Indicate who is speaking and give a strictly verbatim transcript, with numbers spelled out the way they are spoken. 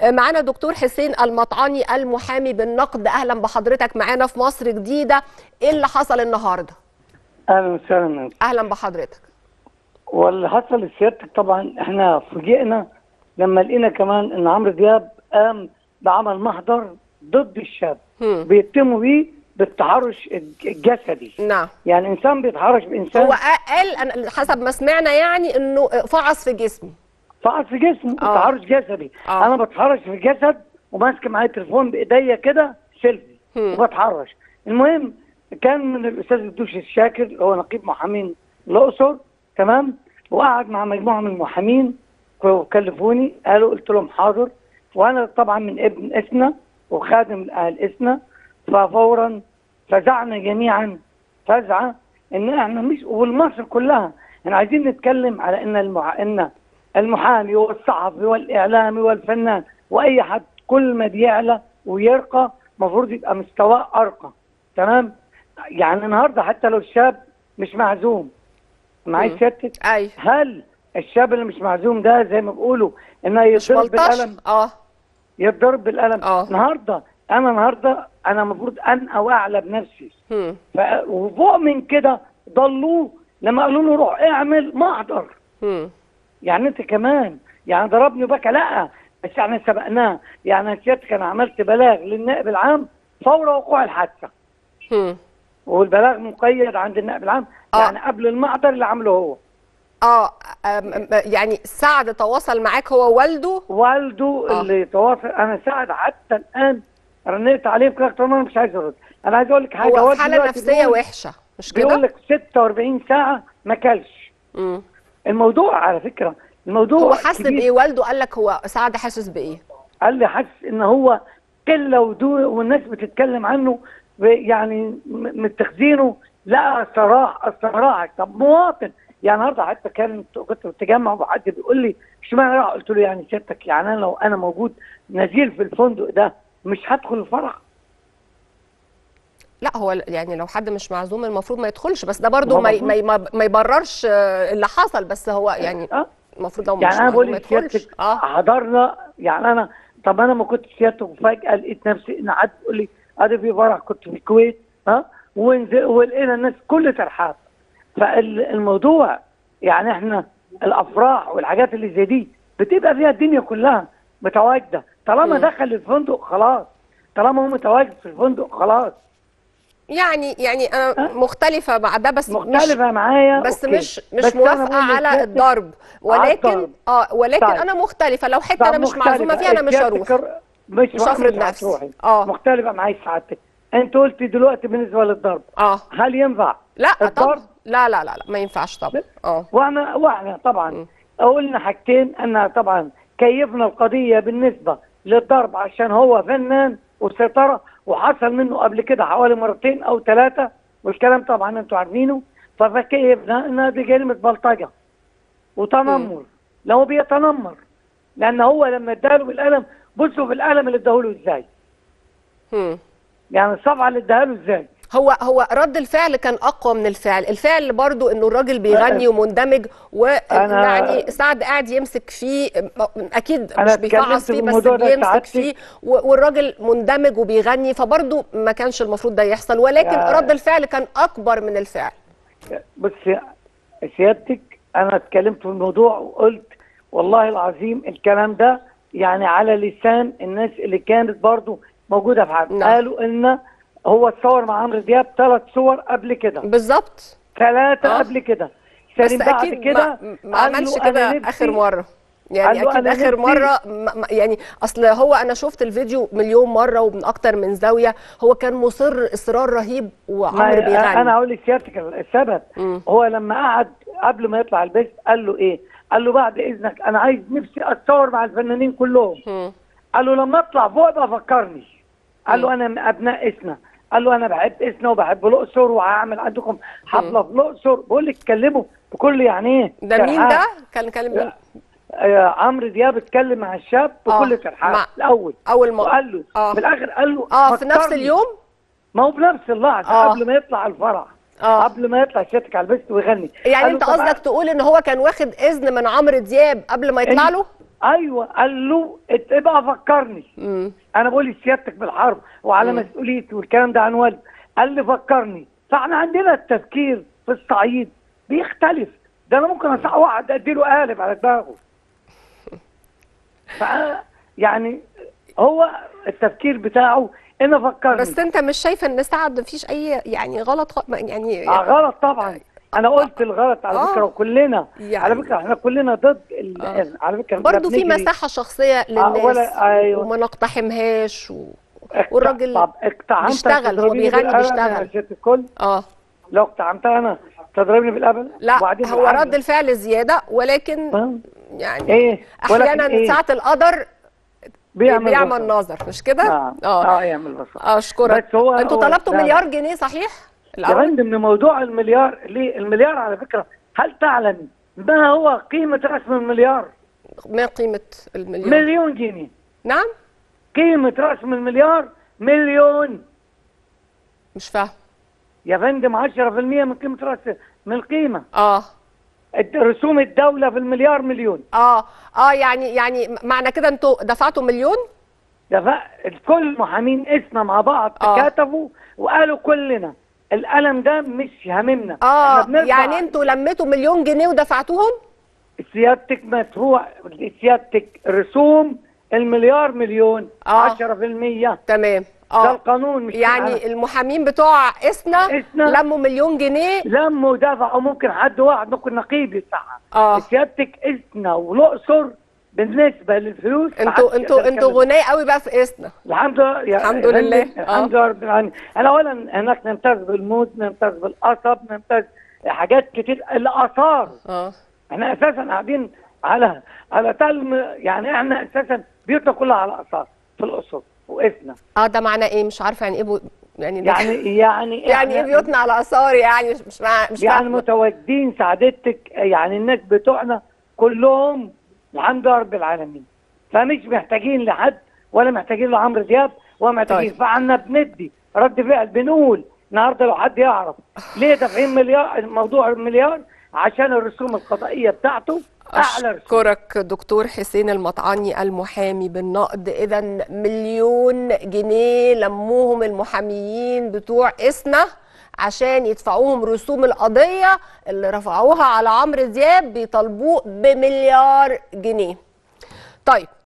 Speaker 1: معانا دكتور حسين المطعني المحامي بالنقد. اهلا بحضرتك معانا في مصر جديده. ايه اللي حصل النهارده؟
Speaker 2: اهلا وسهلا.
Speaker 1: اهلا بحضرتك.
Speaker 2: واللي حصل لسيادتك طبعا احنا فوجئنا لما لقينا كمان ان عمرو دياب قام بعمل محضر ضد الشاب بيتموا بيه بالتحرش الجسدي.
Speaker 1: نعم.
Speaker 2: يعني انسان بيتحرش بانسان.
Speaker 1: هو قال أنا حسب ما سمعنا يعني انه فعص في جسمه.
Speaker 2: فعص في جسمه. آه. تحرش جسدي. آه. انا بتحرش في الجسد وماسك معايا التليفون بايديا كده سيلفي وبتحرش. المهم كان من الاستاذ الدوش الشاكر اللي هو نقيب محامين الاقصر، تمام، وقعد مع مجموعه من المحامين وكلفوني، قالوا قلت لهم حاضر، وانا طبعا من ابن اسنا وخادم اهل اسنا، ففورا فزعنا جميعا فزعه ان احنا مش والمصر كلها احنا عايزين نتكلم على ان المح... ان المحامي والصحفي والاعلامي والفنان واي حد كل ما بيعلى ويرقى المفروض يبقى مستواه ارقى، تمام؟ يعني النهارده حتى لو الشاب مش معزوم معايا سيادتك،
Speaker 1: ايوه،
Speaker 2: هل الشاب اللي مش معزوم ده زي ما بيقولوا انه يتضرب بالقلم؟
Speaker 1: اه
Speaker 2: يتضرب بالقلم.
Speaker 1: اه
Speaker 2: النهارده انا النهارده انا المفروض ان او اعلى بنفسي. ف... وفوق من كده ضلوه لما قالوا له روح اعمل محضر.
Speaker 1: هم.
Speaker 2: يعني انت كمان يعني ضربني وبكى؟ لا، بس احنا سبقناه. يعني سيادتك انا عملت بلاغ للنائب العام فور وقوع الحادثه.
Speaker 1: هم.
Speaker 2: والبلاغ مقيد عند النائب العام. آه. يعني قبل المحضر اللي عمله هو.
Speaker 1: اه يعني سعد تواصل معاك هو والده؟
Speaker 2: والده آه. اللي تواصل. انا سعد حتى الان رنيت عليه في انا مش عايز ارد. انا عايز اقول لك حاجه،
Speaker 1: هو في حاله نفسيه وحشه مش كده؟
Speaker 2: بيقول لك ستة وأربعين ساعه ما كلش.
Speaker 1: امم
Speaker 2: الموضوع على فكره الموضوع
Speaker 1: هو حاسس بايه؟ والده قال لك هو سعد حاسس بايه؟
Speaker 2: قال لي حاسس ان هو قله ودوء والناس بتتكلم عنه يعني متخزينه. لا صراحه صراحه طب مواطن يعني النهارده حتى كان كنت بتجمع وحد بيقول لي اشمعنى راح؟ قلت له يعني سيادتك يعني انا لو انا موجود نزيل في الفندق ده مش هدخل الفرح؟
Speaker 1: لا هو يعني لو حد مش معزوم المفروض ما يدخلش، بس ده برضه ما ما ما يبررش اللي حصل، بس هو يعني المفروض لو
Speaker 2: يعني
Speaker 1: مش
Speaker 2: انا
Speaker 1: معزوم
Speaker 2: بقول
Speaker 1: ما يدخلش.
Speaker 2: اه حضرنا يعني انا طب انا ما كنت سيادتك وفجاه لقيت نفسي ان حد يقول لي ادي في فرح كنت في الكويت ها ولقينا الناس كل ترحاب. فالموضوع يعني احنا الافراح والحاجات اللي زي دي بتبقى فيها الدنيا كلها متواجده. طالما دخل الفندق خلاص، طالما هو متواجد في الفندق خلاص.
Speaker 1: يعني يعني انا أه؟ مختلفه مع ده، بس
Speaker 2: مختلفه معايا
Speaker 1: بس
Speaker 2: أوكي.
Speaker 1: مش مش بس موافقه على الضرب، ولكن الضرب. اه ولكن طيب. انا مختلفه لو حته انا مش معزومه فيها انا مش هروح،
Speaker 2: مش
Speaker 1: مش هفرض نفسي.
Speaker 2: اه مختلفه معايا سعادتك. انت قلتي دلوقتي بالنسبه للضرب
Speaker 1: اه
Speaker 2: هل ينفع؟
Speaker 1: لا طبعا لا لا لا لا ما ينفعش طبعا. اه
Speaker 2: واحنا واحنا طبعا قلنا حاجتين، ان طبعا كيفنا القضيه بالنسبه للضرب عشان هو فنان وسيطره وحصل منه قبل كده حوالي مرتين او ثلاثه، والكلام طبعا انتوا عارفينه. فكيفنا انها دي كلمه بلطجه وتنمر. لو بيتنمر لان هو لما اداله بالقلم، بصوا في القلم اللي اداهوله ازاي.
Speaker 1: امم
Speaker 2: يعني الصفعه اللي اداها له ازاي.
Speaker 1: هو هو رد الفعل كان اقوى من الفعل، الفعل برضو انه الراجل بيغني ومندمج، ويعني سعد قاعد يمسك فيه اكيد مش بيفعص فيه بس بيمسك فيه، والراجل مندمج وبيغني، فبرضو ما كانش المفروض ده يحصل، ولكن رد الفعل كان اكبر من الفعل.
Speaker 2: بص سيادتك انا اتكلمت في الموضوع وقلت والله العظيم الكلام ده يعني على لسان الناس اللي كانت برضو موجوده في حد. قالوا ان هو اتصور مع عمرو دياب ثلاث صور قبل كده
Speaker 1: بالظبط،
Speaker 2: ثلاثه آه. قبل كده.
Speaker 1: بس اكيد كده ما, ما عملش كده اخر مره، يعني اكيد اخر مره يعني اصل هو انا شفت الفيديو مليون مره ومن اكتر من زاويه، هو كان مصر اصرار رهيب وعمرو بيغني.
Speaker 2: انا هقول لك سيادتك السبب. م. هو لما قعد قبل ما يطلع البيت قال له ايه؟ قال له بعد اذنك انا عايز نفسي اتصور مع الفنانين كلهم. م. قال له لما اطلع فوق بقى فكرني. قال له انا من ابناء اسنا، قال له انا بحب اسنا وبحب الاقصر وهعمل عندكم حفله في الاقصر. بقول لك اتكلموا بكل يعني ايه
Speaker 1: ده مين ده؟ كان كلم مين؟
Speaker 2: آه عمرو دياب اتكلم مع الشاب بكل ترحاب الاول
Speaker 1: اول ما
Speaker 2: وقال له
Speaker 1: آه.
Speaker 2: في الاخر قال له
Speaker 1: اه في نفس اليوم؟
Speaker 2: ما هو في نفس اللحظه آه. قبل ما يطلع الفرح آه. قبل ما يطلع سيادتك على البيت ويغني.
Speaker 1: يعني انت قصدك تقول ان هو كان واخد اذن من عمرو دياب قبل ما يطلع له؟
Speaker 2: ايوه قال له ابقى فكرني.
Speaker 1: امم
Speaker 2: انا بقول لسيادتك بالحرب وعلى
Speaker 1: مم.
Speaker 2: مسؤوليتي والكلام ده عن والدي. قال لي فكرني. فاحنا عندنا التفكير في الصعيد بيختلف. ده انا ممكن اصح واحد اديله قالب على دماغه. ف يعني هو التفكير بتاعه انا فكرني.
Speaker 1: بس انت مش شايف ان سعد مفيش اي يعني غلط خ... يعني
Speaker 2: اه غلط طبعا. انا قلت الغلط على
Speaker 1: آه.
Speaker 2: فكره وكلنا
Speaker 1: يعني.
Speaker 2: على فكره احنا كلنا ضد ال...
Speaker 1: آه.
Speaker 2: على فكره
Speaker 1: برضه في مساحه شخصيه للناس.
Speaker 2: آه ولا أيوة.
Speaker 1: وما نقتحمهاش و...
Speaker 2: اقت...
Speaker 1: والراجل
Speaker 2: طب اقتحمت
Speaker 1: بيشتغل، هو بيغني بيشتغل.
Speaker 2: الكل
Speaker 1: اه
Speaker 2: لو اقتحمتها انا تضربني بالقبل.
Speaker 1: لا هو رد الفعل زياده، ولكن
Speaker 2: آه.
Speaker 1: يعني
Speaker 2: إيه؟
Speaker 1: احيانا
Speaker 2: إيه؟
Speaker 1: ساعه القدر
Speaker 2: بيعمل,
Speaker 1: بيعمل نظر، مش كده؟
Speaker 2: اه اه يعمل بصر.
Speaker 1: اشكرك. انتوا طلبتوا مليار جنيه صحيح؟
Speaker 2: يا فندم من موضوع المليار. ليه المليار على فكره؟ هل تعلم ما هو قيمه رسم المليار؟
Speaker 1: ما قيمه المليار؟
Speaker 2: مليون جنيه.
Speaker 1: نعم؟
Speaker 2: قيمه رسم المليار مليون.
Speaker 1: مش فاهم
Speaker 2: يا فندم. عشرة في المية من قيمه رسم من القيمه.
Speaker 1: اه
Speaker 2: رسوم الدوله في المليار مليون.
Speaker 1: اه اه يعني يعني معنى كده انتوا دفعتوا مليون؟
Speaker 2: دفع كل محامين اسنا مع بعض
Speaker 1: آه.
Speaker 2: كتبوا وقالوا كلنا القلم ده مش هاممنا.
Speaker 1: اه يعني انتوا لميتوا مليون جنيه ودفعتوهم؟
Speaker 2: سيادتك مدفوع سيادتك رسوم المليار مليون.
Speaker 1: آه.
Speaker 2: عشرة في المية.
Speaker 1: تمام.
Speaker 2: اه ده القانون. مش
Speaker 1: يعني
Speaker 2: أنا.
Speaker 1: المحامين بتوع اسنا, إسنا لموا مليون جنيه.
Speaker 2: لموا دفعوا. ممكن حد واحد ممكن نقيب يدفعها.
Speaker 1: اه
Speaker 2: سيادتك اسنا والاقصر بالنسبه للفلوس
Speaker 1: انتوا انتوا انتوا غنيه قوي بقى في اسنا.
Speaker 2: الحمد لله.
Speaker 1: الحمد لله.
Speaker 2: الحمد لله رب العالمين. انا اولا هناك نمتاز بالموز، نمتاز بالقصب، نمتاز حاجات كتير. الاثار
Speaker 1: اه
Speaker 2: احنا اساسا قاعدين على على تلم. يعني احنا اساسا بيوتنا كلها على اثار في الاقصر واسنا.
Speaker 1: اه ده معناه ايه؟ مش عارفه يعني ايه بو... يعني
Speaker 2: يعني يعني
Speaker 1: يعني ايه بيوتنا على اثار؟ يعني مش مش مع... مش
Speaker 2: يعني
Speaker 1: فاهمة.
Speaker 2: متواجدين سعادتك. يعني الناس بتوعنا كلهم الحمد لله رب العالمين. فمش محتاجين لحد ولا محتاجين لعمرو دياب ولا محتاجين. طيب. فعنا بندي رد فعل. بنقول النهارده لو حد يعرف ليه دافعين مليار موضوع المليار عشان الرسوم القضائيه بتاعته اعلى رسوم.
Speaker 1: اشكرك دكتور حسين المطعني المحامي بالنقد. اذا مليون جنيه لموهم المحاميين بتوع اسنا عشان يدفعوهم رسوم القضيه اللي رفعوها على عمرو دياب، بيطالبوه بمليار جنيه. طيب